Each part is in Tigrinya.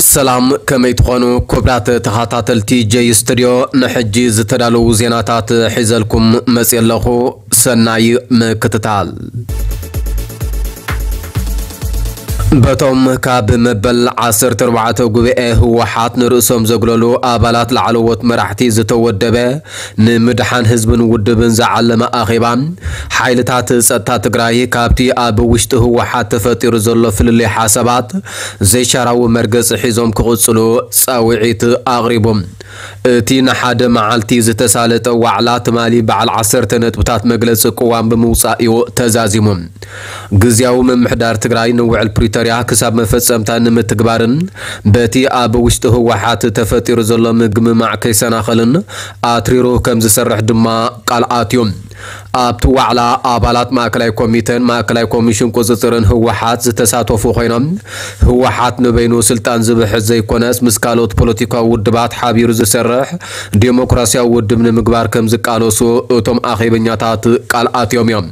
سلام كما يتخونوا كبرات تخاطاتلتي جستوديو نحجي زتدالو زيناتات حزلكم مسيلخو سناي مكتتال بتوم كاب مبل عصر تربعته قبئه هو حات نرأسهم زغلولو آبالات لعلوات مرحتي زتودبه نمدحان حزبن ودبن زعلم آخيبان حيلتات ستا تقراي كابتي آب وشت هو حات تفتير زلو فللي حاسبات زي شراو مرقص حزوم كغسلو ساوعيت آغريبهم تينا حاد معالتي زتسالت وعلات مالي بعل عصر تنتبتات مجلس قوام بموصائيو تزازيمهم قزياو من محدار تقراي نوع البريتاريا كساب مفصمتا نمتكبارن باتي آب وشت هو حات تفتير زلو مقم مع كيسانا خلن آتريرو كمز سرح دما قال آتيوم أبتو على آبالات ماكلاي كوميتن ماكلاي كوميشن كوزترن هو حات زتساتوفو خينام هو حات نبينو سلطان زبح زي كوناس مسكالوت بوليتيكا ودبات حابير زسرح ديمقراسيا ودبن مقبار كمز قالوسو اتم آخي بنياتات قال آتيوم يوم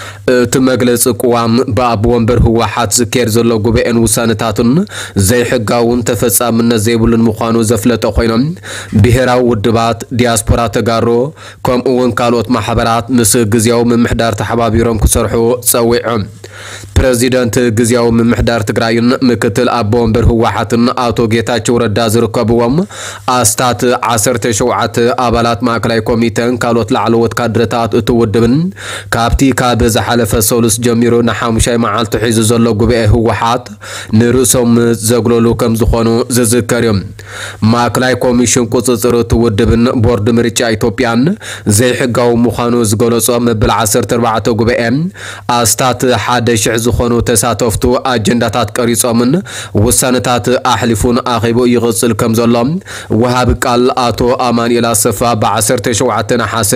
تمجلس قوام باب ومبر هو حات زكير زلو قبئن وسانتاتن زي حقاون تفسا من زيبولن مخانو زفلت خينام بهراو ودبات دياسبورا تقارو كوم اون قالوت محبرات مس غزياو من محدار تحبابيروم كسرحو صويعم بريزيدنت غزياو من محدار تግራይን ምክትል አቦ ወንበር ህዋሓትን አቶ ጌታቸው ረዳ ዝርከብዎም አስታት 17 አባላት ማዕከላዊ ኮሚቴን ካልኦት ላዕለዎት ካድረታት እትውድብን ካብቲ ካብ ዝሓለፈ ሶሉስ ጀሚሮ ንሓሙሻይ መዓልቲ ሒዙ ዘሎ ጉባኤ ህዋሓት ንርእሶም ዘግለሉ ከም ዝኾኑ ዝዝከርዮም ማዕከላዊ ኮሚሽን ቁጽጽር እትውድብን ቦርድ ምርጫ ኢትዮጵያን ዘይሕጋው ምዃኑ ዝገለጾ መብል 14 ጉባኤ አስታት ሓደ ሽዕ ዝኾኑ ተሳተፍቱ አጀንዳታት ቀሪጾምን ወሳነታት አሕሊፉን አኺቦ ይغጽል ከም ዘሎ ወሃብ ቃል አቶ አማኑኤል አሰፋ በ17 ነሐሴ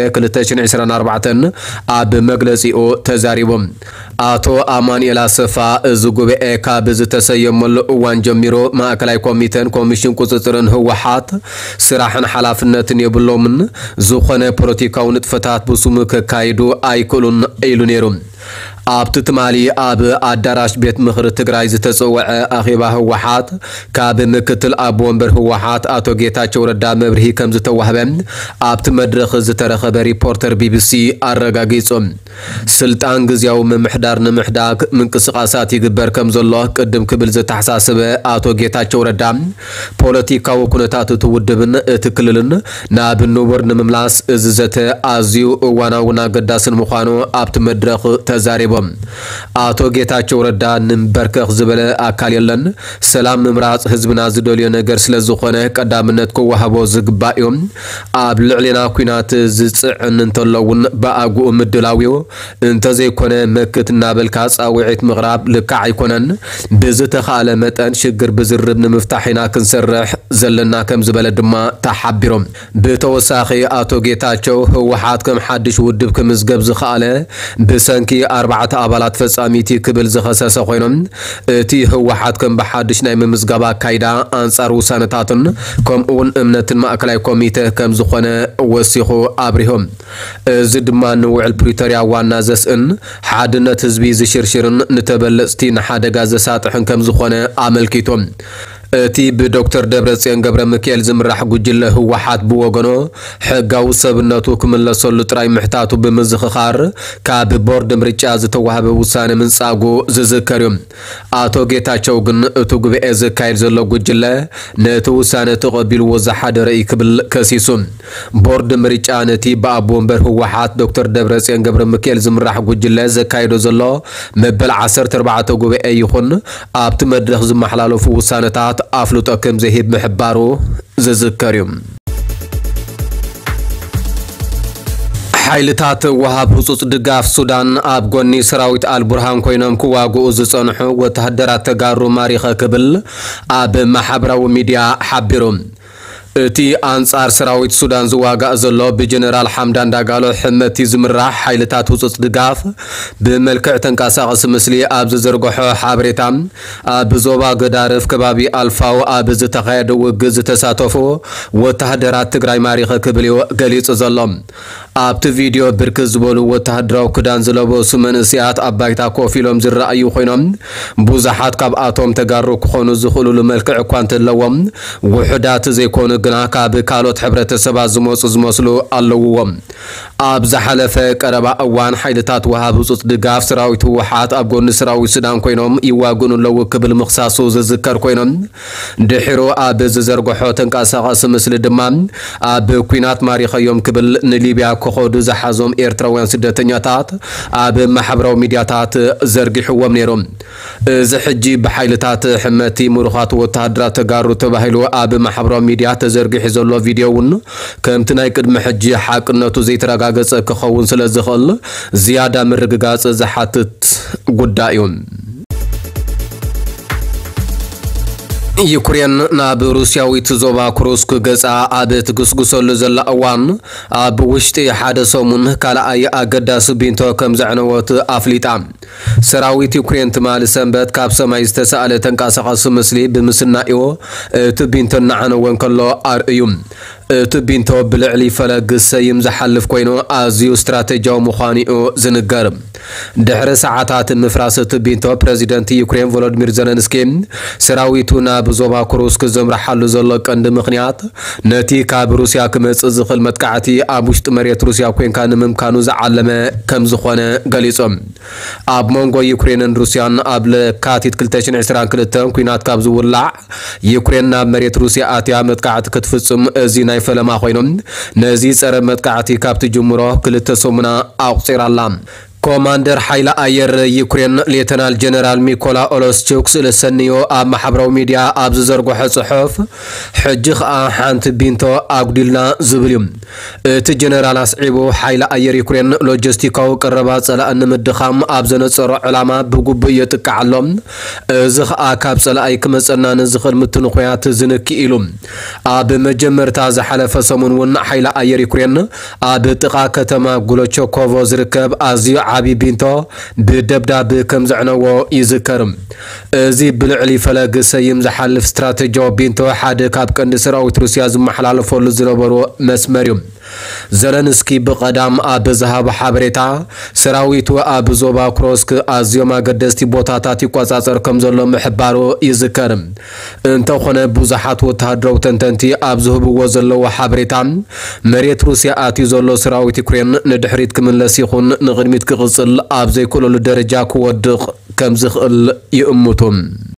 2024 አብ መግለጺኡ ተዛሪቦም አቶ አማኑኤል አሰፋ እዚ ጉባኤ ካብ ዝተሰየመሉ እዋን ጀሚሮ ማዕከላዊ ኮሚቴን ኮሚሽን ቁጽጽርን ህወሓት ስራሕን ሓላፍነትን የብሎምን ዝኾነ ፖለቲካዊ ንጥፈታት ብሱም ከካይዱ ኣይክሉን ኢሉ ነይሩ አብት ትማሊ አብ አዳራሽ ቤት ምኽር ትግራይ ዝተጸወዐ አኺባ ህወሓት ካብ ምክትል አቦ ወንበር ህወሓት አቶ ጌታቸው ረዳ መብርሂ ከም ዝተዋህበ አብት መድረኽ ዝተረኸበ ሪፖርተር ቢቢሲ አረጋጊጾም ስልጣን ግዝያው ምምሕዳር ንምሕዳግ ምንቅስቃሳት ይግበር ከም ዘሎ ቅድም ክብል ዝተሐሳሰበ አቶ ጌታቸው ረዳ ፖለቲካዊ ኩነታት ትውድብን እትክልልን ናብ ንቡር ንምምላስ እዝዘተ አዝዩ እዋናውና ገዳስን ምዃኑ አብት መድረኽ ተዛሪቦም አቶ ጌታቸው ረዳ ንበርከኽ ዝበለ አካል የለን ሰላም ምምራጽ ህዝብና ዝደልዮ ነገር ስለዝኾነ ቀዳምነት ክወሃቦ ዝግባእዮም አብ ልዕሊና ኩናት ዝጽዕን እንተለውን በአጉኡ ምድላዊው እንተዘይኮነ መክትና በልካ ጻውዒት ምቕራብ ልክዕ ኣይኮነን ብዝተኻለ መጠን ሽግር ብዝርብ ንምፍታሕና ክንሰርሕ ዘለና ከም ዝበለ ድማ ተሓቢሮም ብተወሳኺ አቶ ጌታቸው ህወሓት ከም ሓድሽ ውድብ ክምዝገብ ዝኽኣለ ብሰንኪ 4 አባላት ፈጻሚቲ ክብል ዝኸሰሰ ኮይኖም እቲ ህወሓት ከም በሓድሽ ናይ ምምዝገባ ካይዳ አንጻር ውሳነታትን ከምኡውን እምነትን ማዕከላዊ ኮሚቴ ከም ዝኾነ ወሲኹ አብሪሆም እዚ ድማ ንውዕል ፕሪቶሪያ ዋና ዘስእን ሓድነት ህዝቢ ዝሽርሽርን ንተበለጽቲ ንሓደጋ ዘሳጥሕን ከም ዝኾነ አመልኪቶም እቲ ብዶክተር ደብረጽዮን ገብረ ሚካኤል ዝምራሕ ጉጅለ ህወሓት ብወገኖ ሕጋዊ ሰብነቱ ክምለሰሉ ጥራይ ምሕታቱ ብምዝኽኻር ካብ ቦርድ ምርጫ ዝተዋህበ ውሳነ ምንጻጉ ዝዝከርዮም አቶ ጌታቸው ግን እቲ ጉባኤ ዝካየድ ዘሎ ጉጅለ ነቲ ውሳነ ተቐቢልዎ ዝሓደረ ክብል ከሲሱ ቦርድ ምርጫ ነቲ በአቦ ወንበር ህወሓት ዶክተር ደብረጽዮን ገብረ ሚካኤል ዝምራሕ ጉጅለ ዘካይዶ ዘሎ መበል 14 ጉባኤ ይኹን ኣብቲ መድረኽ ዝመሓላለፉ ውሳነታት አፍሉጦ ከም ዘሂብ ምሕባሩ ዝዝከርዮም حيلتات وهاب حصوص دقاف سودان آب قوني سراويت البرهان كوينام كواغو زصنحو وتهدرات تقارو ماريخ كبل آب محبرو ميديا حبيروم እቲ አንጻር ሰራዊት ሱዳን ዝዋጋ ዘሎ በጀነራል ሐምዳን ዳጋሎ ሕመቲ ዝምራሕ ሓይልታት ውጽጽ ድጋፍ በመልክዕ ተንቃሳቀስ ምስሊ ኣብ ዝዘርግሖ ሓበሬታ ኣብ ዞባ ገዳርፍ ከባቢ አልፋው ኣብ ዝተኻየደ ውግእ ዝተሳተፉ ወታደራት ትግራይ ማሪኸ ክብል ገሊጽ ዘሎም ኣብቲ ቪድዮ ብርክት ዝበሉ ወተሃደራዊ ክዳን ዝለበሱ መንእስያት ኣብ ባይታ ኮፍ ኢሎም ዝረኣዩ ኮይኖም ብዙሓት ካብኣቶም ተጋሩ ክኾኑ ዝኽእሉሉ መልክዕ እኳ እንተለዎም ውሕዳት ዘይኮኑ ግና ካብ ካልኦት ሕብረተሰባት ዝመፁ ዝመስሉ ኣለውዎም ኣብ ዝሓለፈ ቀረባ እዋን ሓይልታት ወሃብ ህፁፅ ድጋፍ ሰራዊት ህወሓት ኣብ ጎኒ ሰራዊት ሱዳን ኮይኖም ይዋግኑ ኣለዉ ክብል ምኽሳሱ ዝዝከር ኮይኖም ድሒሩ ኣብ ዝዘርግሖ ተንቀሳቓሲ ምስሊ ድማ ኣብ ኩናት ማሪኸዮም ክብል ንሊብያ ከኸዱ ዝሓዞም ኤርትራውያን ስደተኛታት ኣብ ማሕበራዊ ሚድያታት ዘርጊሕዎም ነይሮም እዚ ሕጂ ብሓይልታት ሕመቲ ምሩኻት ወተሃደራት ተጋሩ ተባሂሉ ኣብ ማሕበራዊ ሚድያ ተዘርጊሑ ዘሎ ቪድዮ እውን ከምቲ ናይ ቅድሚ ሕጂ ሓቅነቱ ዘይተረጋገፀ ክኸውን ስለ ዝኽእል ዝያዳ ምርግጋፅ ዝሓትት ጉዳይ እዩ ዩክሬን ናብ ሩስያዊት ዞባ ኩርስክ ገጻ ኣብ ትግስግሰሉ ዘላ እዋን ኣብ ውሽጢ ሓደ ሰሙን ካልኣይ ኣገዳሲ ቢንቶ ከም ዘዕነወት ኣፍሊጣ ሰራዊት ዩክሬን ትማሊ ሰንበት ካብ ሰማይ ዝተሰኣለ ተንቀሳቓሲ ምስሊ ብምስናእዮ እቲ ቢንቶ እናዓነወን ከሎ ኣርእዩ እቲ ቢንቶ ብልዕሊ ፈለግ ሰይም ዝሓልፍ ኮይኑ ኣዝዩ ስትራቴጂያዊ ምዃኑ ዝንገር ድሕሪ ሰዓታት ምፍራስ እቲ ቢንቶ ፕሬዚደንት ዩክሬን ቮሎዲሚር ዘለንስኪ ሰራዊቱ ናብ ዞባ ኩርስክ ዘምርሓሉ ዘሎ ቀንዲ ምኽንያት ነቲ ካብ ሩስያ ክመጽእ ዝኽእል መጥቃዕቲ ኣብ ውሽጢ መሬት ሩስያ ኮንካ ንምምካኑ ዝዓለመ ከም ዝኾነ ገሊጾም ኣብ መንጎ ዩክሬንን ሩስያን ኣብ ለካቲት 2022 ኩናት ካብ ዝውላዕ ዩክሬን ናብ መሬት ሩስያ ኣትያ መጥቃዕቲ ክትፍጽም እዚ ናይ ፈለማ ኮይኖም ነዚ ጸረ መጥቃዕቲ ካብቲ ጅምሮ ክልተ ሰሙና ኣቁፂራላ ኮማንደር ሓይለ ኣየር ዩክሬን ሌተናል ጀነራል ሚኮላ ኦሎስቹክ ስለሰንዮ ኣብ ማሕበራዊ ሚድያ ኣብ ዝዘርግሖ ጽሑፍ ሕጂ ኸኣ ሓንቲ ቢንቶ ኣጉዲልና ዝብል እዩ እቲ ጀነራል ኣስዒቡ ሓይለ ኣየር ዩክሬን ሎጂስቲካዊ ቀረባ ጸላእ ንምድኻም ኣብ ዘነጸሮ ዕላማ ብጉቡእ የጥቅዓሎም እዚ ኸኣ ካብ ጸላኣይ ክመጸና ንዝኽእል ምትንኹያት ዝንክእ ኢሉ ኣብ መጀመርታ ዝሓለፈ ሰሙን እውን ሓይለ ኣየር ዩክሬን ኣብ ጥቓ ከተማ ጉሎቾኮቮ ዝርከብ ኣዝዩ ዓቢ ቢንቶ ብደብዳቤ ከም ዘዕነዎ ይዝከር እዚ ብልዕሊ ፈለግ ሰይም ዝሓልፍ ስትራቴጂያዊ ቢንቶ ሓደ ካብ ቀንዲ ሰራዊት ሩስያ ዝመሓላለፈሉ ዝነበሩ መስመር እዩ ዘለንስኪ ብቐዳም ኣብ ዝሃቦ ሓበሬታ ሰራዊቱ ኣብ ዞባ ኩርስክ ኣዝዮም ኣገደስቲ ቦታታት ይቆጻጸር ከም ዘሎ ምሕባሩ ይዝከር እንተኾነ ብዙሓት ወተሃደራዊ ተንተንቲ ኣብ ዝህብዎ ዘለዉ ሓበሬታ መሬት ሩስያ ኣትዩ ዘሎ ሰራዊት ዩክሬን ንድሕሪት ክምለስ ይኹን ንቕድሚት ክቕጽል ኣብ ዘይክእለሉ ደረጃ ክወድቕ ከም ዝኽእል ይእምቱ